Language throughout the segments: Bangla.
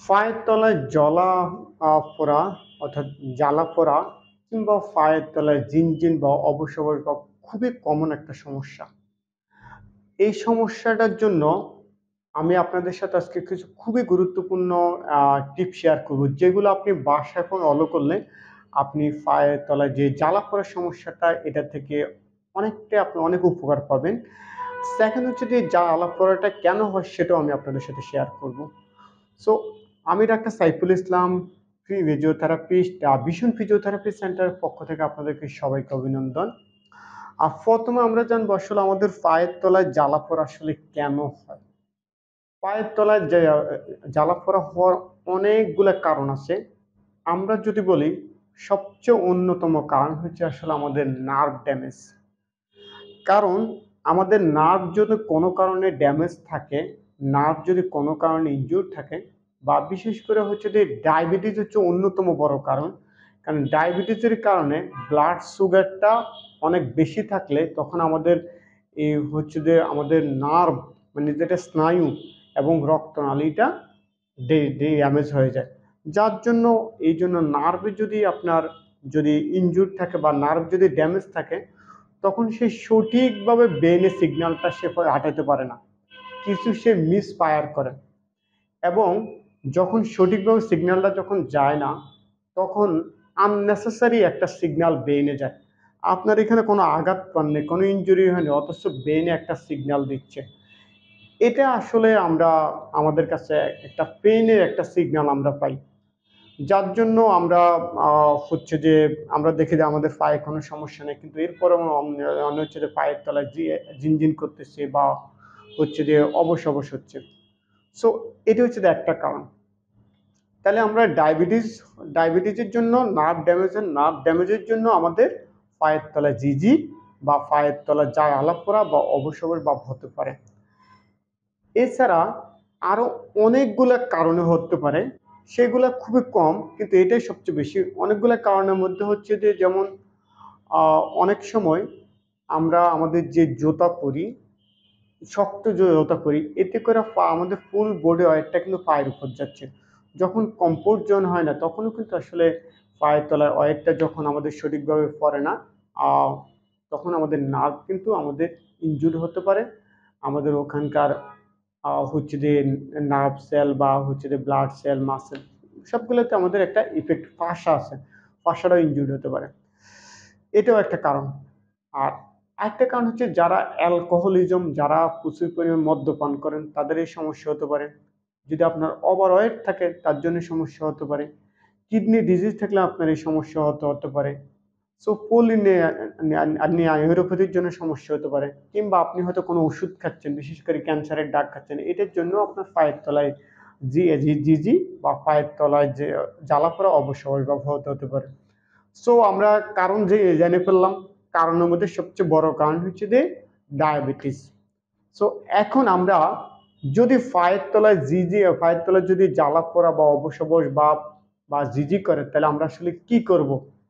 পায়ের তলায় পোড়া অর্থাৎ জ্বালা পোড়া কিংবা পায়ের তলায় জিনজিন বা অবশ বা খুবই কমন একটা সমস্যা। এই সমস্যাটার জন্য আমি আপনাদের সাথে আজকে কিছু খুবই গুরুত্বপূর্ণ টিপ শেয়ার করব, যেগুলো আপনি বাসায় ফলো করলে আপনি পায়ের তলায় যে জ্বালা পোড়ার সমস্যাটা এটা থেকে অনেকটাই আপনি অনেক উপকার পাবেন। সেকেন্ড হচ্ছে যে জ্বালা পোড়াটা কেন হয় সেটাও আমি আপনাদের সাথে শেয়ার করব। সো আমি ডাক্তার সাইফুল ইসলাম, ফিজিওথেরাপিস্ট, ভীষণ ফিজিওথেরাপি সেন্টারের পক্ষ থেকে আপনাদেরকে সবাইকে অভিনন্দন। প্রথমে আমরা জানবো আসলে আমাদের পায়ের তলায় জ্বালাপোড়া আসলে কেন হয়। পায়ের তলায় যে জ্বালাপোড়া হওয়ার অনেকগুলো কারণ আছে। আমরা যদি বলি, সবচেয়ে অন্যতম কারণ হচ্ছে আসলে আমাদের নার্ভ ড্যামেজ। কারণ আমাদের নার্ভ যদি কোনো কারণে ড্যামেজ থাকে, নার্ভ যদি কোনো কারণে ইনজিউর থাকে, বা বিশেষ করে হচ্ছে যে ডায়াবেটিস হচ্ছে অন্যতম বড় কারণ। কারণ ডায়াবেটিসের কারণে ব্লাড সুগারটা অনেক বেশি থাকলে তখন আমাদের এই হচ্ছে যে আমাদের নার্ভ, মানে যেটা স্নায়ু এবং রক্তনালীটা ড্যামেজ হয়ে যায়। যার জন্য এই জন্য নার্ভে যদি আপনার যদি ইনজুর থাকে বা নার্ভ যদি ড্যামেজ থাকে, তখন সে সঠিকভাবে ব্রেনে সিগন্যালটা সে হাঁটাতে পারে না, কিছু সে মিসফায়ার করে। এবং যখন সঠিকভাবে সিগন্যালটা যখন যায় না, তখন আননেসেসারি একটা সিগন্যাল ব্রেনে যায়। আপনার এখানে কোনো আঘাত পাননি, কোনো ইনজুরি হয়নি, অথচ ব্রেনে একটা সিগন্যাল দিচ্ছে। এটা আসলে আমরা আমাদের কাছে একটা পেইনের একটা সিগন্যাল আমরা পাই। যার জন্য আমরা হচ্ছে যে আমরা দেখি যে আমাদের পায়ে কোনো সমস্যা নেই, কিন্তু এরপরেও মনে হচ্ছে যে পায়ের তলায় ঝিনঝিন করতেছে বা হচ্ছে যে অবশ হচ্ছে। সো এটা হচ্ছে যে একটা কারণ। তাহলে আমরা ডায়াবেটিসের জন্য নার্ভ ড্যামেজের জন্য আমাদের পায়ের তলায় জিজি বা পায়ের তলায় জ্বালা পোড়া বা অবশ ভাব হতে পারে। এছাড়া আরো অনেকগুলো কারণে হতে পারে, সেগুলো খুবই কম, কিন্তু এটাই সবচেয়ে বেশি। অনেকগুলো কারণের মধ্যে হচ্ছে যে যেমন অনেক সময় আমরা আমাদের যে জুতা পরি, শক্ত জুতা পরি, এতে করে আমাদের ফুল বডি ওয়েটটা কিন্তু পায়ের উপর যাচ্ছে। যখন কমফোর্ট জোন হয় না, তখনও কিন্তু আসলে পায়ের তলায় ওয়েটটা যখন আমাদের সঠিকভাবে পড়ে না, আহ, তখন আমাদের নার্ভ কিন্তু আমাদের ইনজুরি হতে পারে। আমাদের ওখানকার হচ্ছে যে নার্ভ সেল বা হচ্ছে যে ব্লাড সেল, মাসেল, সবগুলোতে আমাদের একটা ইফেক্ট, ফাঁসা আছে, ফাঁসাটাও ইনজুরি হতে পারে। এটাও একটা কারণ। আর একটা কারণ হচ্ছে যারা অ্যালকোহলিজম, যারা প্রচুর পরিমাণে মদ্যপান করেন, তাদের এই সমস্যা হতে পারে। যদি আপনার ওভারওয়েট থাকে, তার জন্য সমস্যা হতে পারে। কিডনি ডিজিজ থাকলে আপনার এই সমস্যা হতে পারে। সো নিউরোপ্যাথির জন্য সমস্যা হতে পারে, কিংবা আপনি হয়তো কোনো ওষুধ খাচ্ছেন, বিশেষ করে ক্যান্সারের ডাক খাচ্ছেন, এটার জন্য আপনার পায়ের তলায় জিজি বা পায়ের তলায় যে জ্বালাপোড়া অবশ্যই হতে পারে। সো আমরা কারণ যে জেনে ফেললাম, কারণের মধ্যে সবচেয়ে বড় কারণ হচ্ছে যে ডায়াবেটিস। সো এখন আমরা যদি পায়ের তলায় যদি জ্বালা পোড়া বা অবশ বা জিজি করে, তাহলে আমরা আসলে কি করব।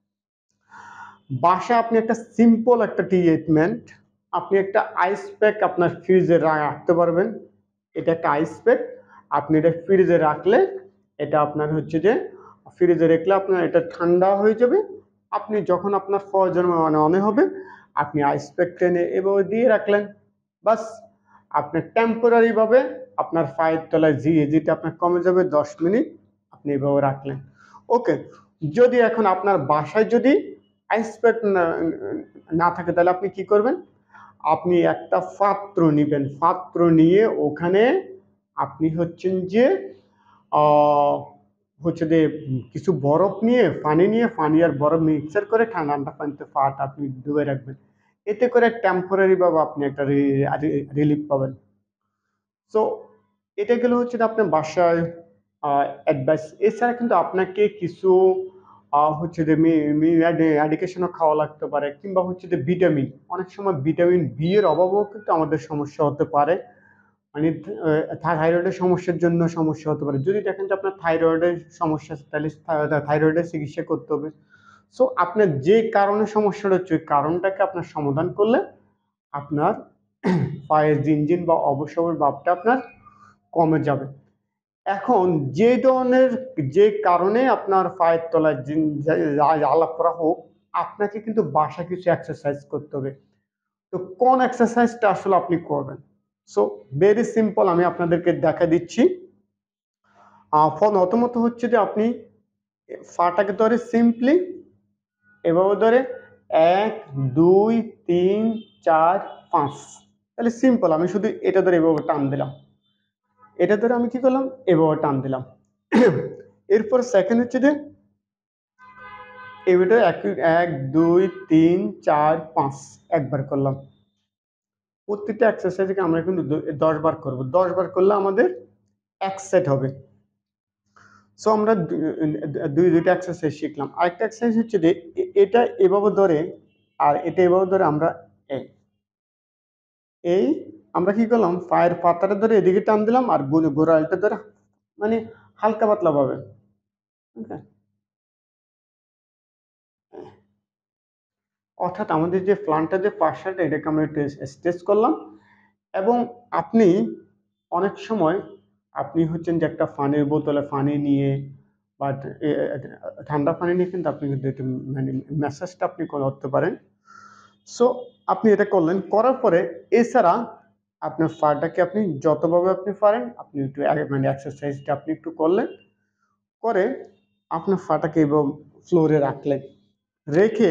বাসায় আপনি একটা সিম্পল একটা ট্রিটমেন্ট, আপনি একটা আইস প্যাক আপনার ফ্রিজে রাখতে পারবেন। এটা একটা আইস প্যাক, আপনি এটা ফ্রিজে রাখলে, এটা আপনার হচ্ছে যে ফ্রিজে রাখলে আপনার এটা ঠান্ডা হয়ে যাবে। আপনি যখন আপনার প্রয়োজন মনে হবে, আপনি আইস প্যাক টেনে এভাবে দিয়ে রাখলেন, বাস। আপনার টেম্পোরারি ভাবে আপনার পায়ের তলায় যেটা আপনার কমে যাবে 10 মিনিট, আপনি এভাবে রাখলেন। ওকে। যদি এখন আপনার বাসায় যদি আইস প্যাক না থাকে, তাহলে আপনি কি করবেন, আপনি একটা পাত্র নিবেন, পাত্র নিয়ে ওখানে আপনি হচ্ছেন যে আহ, হচ্ছে যে কিছু বরফ নিয়ে, পানি আর বরফ মিক্সার করে ঠান্ডা পানিতে পাটা আপনি ডুবে রাখবেন। এতে করে টেম্পোরারি ভাবে আপনি একটা রিলিফ পাবেন। সো এটা গেলে হচ্ছে যে আপনার বাসায় অ্যাডভাইস। এছাড়া কিন্তু আপনাকে কিছু হচ্ছে যে মেডিকেশনও খাওয়া লাগতে পারে, কিংবা হচ্ছে যে ভিটামিন, অনেক সময় ভিটামিন বি এর অভাবও কিন্তু আমাদের সমস্যা হতে পারে। মানে থাইরয়েডের সমস্যার জন্য সমস্যা হতে পারে। যদি দেখেন যে আপনার থাইরয়েডের সমস্যা আছে, তাহলে থাইরয়েডের চিকিৎসা করতে হবে। সো আপনার যে কারণে সমস্যাটা হচ্ছে, ওই কারণটাকে আপনার সমাধান করলে আপনার পায়ের জিনজিন বা অবসর ভাবটা আপনার কমে যাবে। এখন যে কারণে আপনার পায়ের তলায় জ্বালা পোড়া হোক, আপনাকে কিন্তু বাসায় কিছু এক্সারসাইজ করতে হবে। তো কোন এক্সারসাইজটা আসলে আপনি করবেন? সো ভেরি সিম্পল, আমি আপনাদেরকে দেখা দিচ্ছি। প্রথমত হচ্ছে যে আপনি পাটাকে ধরে সিম্পলি এভাবে ধরে ১, ২, ৩, ৪, ৫, তাহলে সিম্পল আমি শুধু এটা ধরে এভাবে টান দিলাম। এটা ধরে আমি কি করলাম? এভাবে টান দিলাম। এরপর সেকেন্ড হচ্ছে যে এভাবে ১, ২, ৩, ৪, ৫ একবার করলাম। প্রত্যেকটা এক্সারসাইজকে আমরা কিন্তু ১০ বার করব। ১০ বার করলে আমাদের ১ সেট হবে। সো আমরা ২টা এক্সারসাইজ শিখলাম। আরেকটা এক্সারসাইজ হচ্ছে যে এটা এভাবে ধরে আর এটা এভাবে ধরে আমরা এই এই আমরা কি করলাম? পায়ের পাতাটা ধরে এদিকে টান দিলাম আর গোড়ালিটা ধরে মানে হালকা পাতলা ভাবে। ওকে? অর্থাৎ আমাদের যে প্ল্যান্টার যে পার্শ্বটা এটাকে আমরা একটু স্ট্রেচ করলাম এবং আপনি অনেক সময় আপনি হচ্ছেন যে একটা পানির বোতলে পানি নিয়ে বা ঠান্ডা পানি নিয়ে কিন্তু আপনি কিন্তু একটু মানে ম্যাসাজটা আপনি করতে পারেন। সো আপনি এটা করলেন, করার পরে এছাড়া আপনার পাটাকে আপনি যতভাবে আপনি পারেন আপনি একটু মানে এক্সারসাইজটা আপনি একটু করলেন, করে আপনার পাটাকে এবং ফ্লোরে রাখলেন, রেখে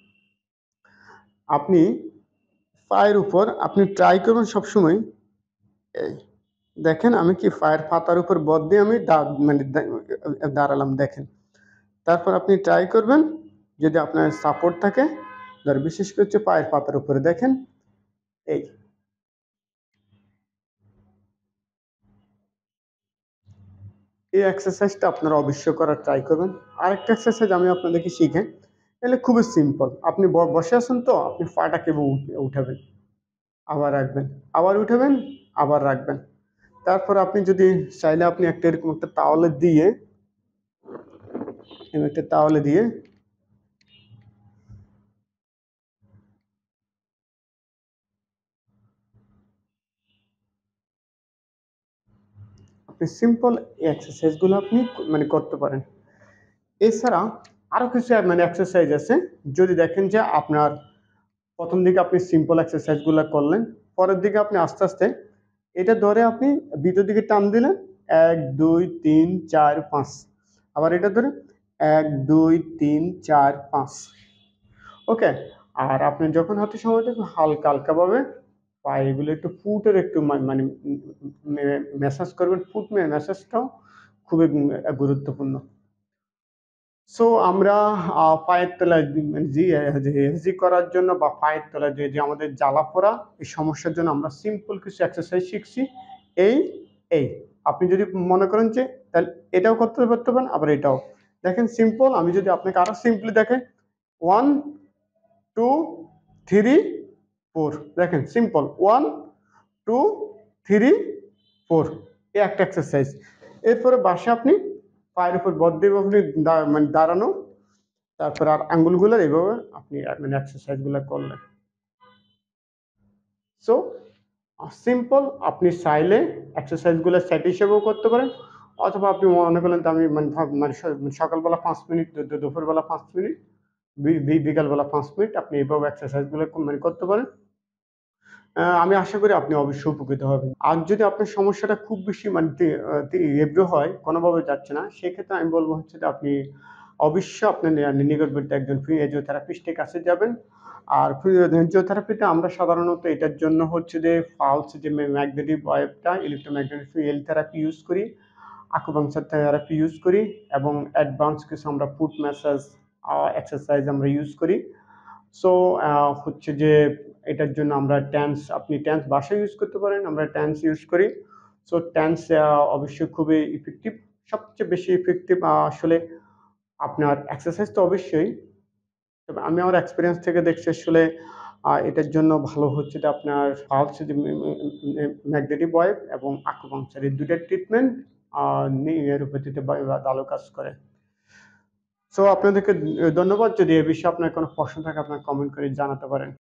আপনি পায়ের উপর আপনি ট্রাই করবেন সবসময় এই দেখেন আমি কি পায়ের পাতার উপর বদ দিয়ে আমি মানে দাঁড়ালাম দেখেন। তারপর আপনি ট্রাই করবেন যদি আপনার সাপোর্ট থাকে, ধর বিশেষ করে হচ্ছে পায়ের পাতার উপরে দেখেন এই এই এক্সারসাইজটা আপনারা অবশ্যই করার ট্রাই করবেন। আরেকটা এক্সারসাইজ আমি আপনাদেরকে শিখাই, তাহলে খুবই সিম্পল। আপনি বসে আছেন তো আপনি পাটাকে উঠাবেন, আবার রাখবেন, আবার উঠাবেন, আবার রাখবেন। তারপর আপনি যদি চাইলে আপনি একটা এরকম একটা তাওয়ালে দিয়ে আপনি সিম্পল এক্সারসাইজগুলো আপনি মানে করতে পারেন। এছাড়া আরো কিছু মানে এক্সারসাইজ আছে। যদি দেখেন যে আপনার প্রথম দিকে আপনি সিম্পল এক্সারসাইজগুলো করলেন, পরের দিকে আপনি আস্তে আস্তে এটা ধরে আপনি ভিতর দিকে টান দিলেন ১, ২, ৩, ৪, ৫, আবার এটা ধরে ১, ২, ৩, ৪, ৫, ওকে? আর আপনি যখন হাতে সময় দেখবেন হালকা হালকা ভাবে পায়েগুলো একটু ফুটের একটু মানে ম্যাসাজ করবেন। ফুট ম্যাসাজটাও খুবই গুরুত্বপূর্ণ। সো আমরা পায়ের তলায় জি করার জন্য বা পায়ের তলায় যে আমাদের জ্বালা-পোড়া এই সমস্যার জন্য আমরা সিম্পল কিছু এক্সারসাইজ শিখছি। এই, এই। আপনি যদি মনে করেন যে তাহলে এটাও করতে পারেন আবার এটাও। দেখেন সিম্পল, আমি যদি আপনাকে আরো সিম্পলি দেখাই ১, ২, ৩, ৪ দেখেন সিম্পল ১, ২, ৩, ৪ এই একটা এক্সারসাইজ। এরপরে বাসায় আপনি পায়ের উপর বদ দিয়ে আপনি মানে দাঁড়ানো, তারপর আর আঙ্গুলগুলো এভাবে আপনি মানে এক্সারসাইজগুলো করলেন। সো সিম্পল, আপনি চাইলে এক্সারসাইজগুলো সেট হিসেবেও করতে পারেন অথবা আপনি মনে করলেন তো আমি মানে মানে সকালবেলা ৫ মিনিট, দুপুরবেলা ৫ মিনিট, বিকালবেলা ৫ মিনিট আপনি এভাবে এক্সারসাইজগুলো মানে করতে পারেন। আমি আশা করি আপনি অবশ্যই উপকৃত হবেন। আর যদি আপনার সমস্যাটা খুব বেশি মানে তীব্র হয়, কোনোভাবে যাচ্ছে না, সেক্ষেত্রে আমি বলব হচ্ছে যে আপনি অবশ্যই আপনার নিকটবর্তী একজন ফিজিওথেরাপিস্টের কাছে যাবেন। আর ফিজিওথেরাপিতে আমরা সাধারণত এটার জন্য হচ্ছে যে পালস যে ম্যাগনেটিক ওয়েভটা ইলেক্ট্রোম্যাগনেটিক ফিল্ড থেরাপি ইউজ করি, আকুপাঙ্কচার থেরাপি ইউজ করি এবং অ্যাডভান্স কিছু আমরা ফুট ম্যাসাজ এক্সারসাইজ আমরা ইউজ করি। সো হচ্ছে যে এটার জন্য আমরা আপনি ট্যান্স বাসায় ইউজ করতে পারেন, আমরা ট্যান্স ইউজ করি। সো ট্যান্স অবশ্যই খুবই ইফেক্টিভ। সবচেয়ে বেশি ইফেক্টিভ আসলে আপনার এক্সারসাইজ তো অবশ্যই। তবে আমি আমার এক্সপেরিয়েন্স থেকে দেখছি আসলে এটার জন্য ভালো হচ্ছে যে আপনার পালস যে ম্যাগনেটিক ওয়েভ এবং আকুপাঙ্কচার এই ২ টা ট্রিটমেন্ট নিউরোপ্যাথিতে ভালো কাজ করে। সো আপনাদেরকে ধন্যবাদ। যদি এ বিষয়ে আপনার কোনো প্রশ্ন থাকে আপনার কমেন্ট করে জানাতে পারেন।